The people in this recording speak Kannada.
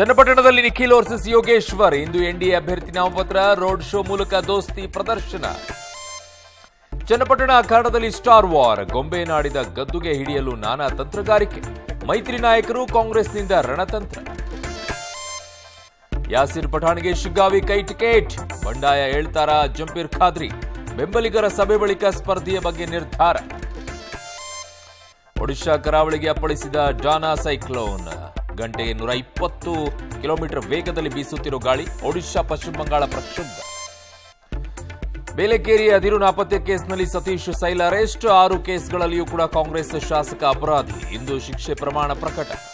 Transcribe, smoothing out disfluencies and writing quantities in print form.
ಚನ್ನಪಟ್ಟಣದಲ್ಲಿ ನಿಖಿಲ್ ವರ್ಸಸ್ ಯೋಗೇಶ್ವರ್ ಇಂದು ಎನ್ಡಿಎ ಅಭ್ಯರ್ಥಿ ನಾಮಪತ್ರ ರೋಡ್ ಶೋ ಮೂಲಕ ದೋಸ್ತಿ ಪ್ರದರ್ಶನ. ಚನ್ನಪಟ್ಟಣ ಅಖಾಡದಲ್ಲಿ ಸ್ಟಾರ್ ವಾರ್, ಗೊಂಬೆ ನಾಡಿದ ಗದ್ದುಗೆ ಹಿಡಿಯಲು ನಾನಾ ತಂತ್ರಗಾರಿಕೆ. ಮೈತ್ರಿ ನಾಯಕರು ಕಾಂಗ್ರೆಸ್ನಿಂದ ರಣತಂತ್ರ. ಯಾಸಿರ್ ಪಠಾಣ್ಗೆ ಶಿಗ್ಗಾವಿ ಕೈ ಟಿಕೆಟ್, ಬಂಡಾಯ ಹೇಳ್ತಾರಾ ಜಂಪೀರ್ ಖಾದ್ರಿ. ಬೆಂಬಲಿಗರ ಸಭೆ ಬಳಿಕ ಸ್ಪರ್ಧೆಯ ಬಗ್ಗೆ ನಿರ್ಧಾರ. ಒಡಿಶಾ ಕರಾವಳಿಗೆ ಅಪ್ಪಳಿಸಿದ ಡಾನಾ ಸೈಕ್ಲೋನ್, ಗಂಟೆಗೆ 120 ಕಿಲೋಮೀಟರ್ ವೇಗದಲ್ಲಿ ಬೀಸುತ್ತಿರೋ ಗಾಳಿ. ಒಡಿಶಾ ಪಶ್ಚಿಮ ಬಂಗಾಳ ಪ್ರಕ್ಷುಬ್ಧ. ಬೇಲೆಕೇರಿ ಅದಿರು ನಾಪತ್ತೆ ಕೇಸ್ನಲ್ಲಿ ಸತೀಶ್ ಸೈಲ್ ಅರೆಸ್ಟ್. 6 ಕೇಸ್ಗಳಲ್ಲಿಯೂ ಕೂಡ ಕಾಂಗ್ರೆಸ್ ಶಾಸಕ ಅಪರಾಧಿ. ಇಂದು ಶಿಕ್ಷೆ ಪ್ರಮಾಣ ಪ್ರಕಟ.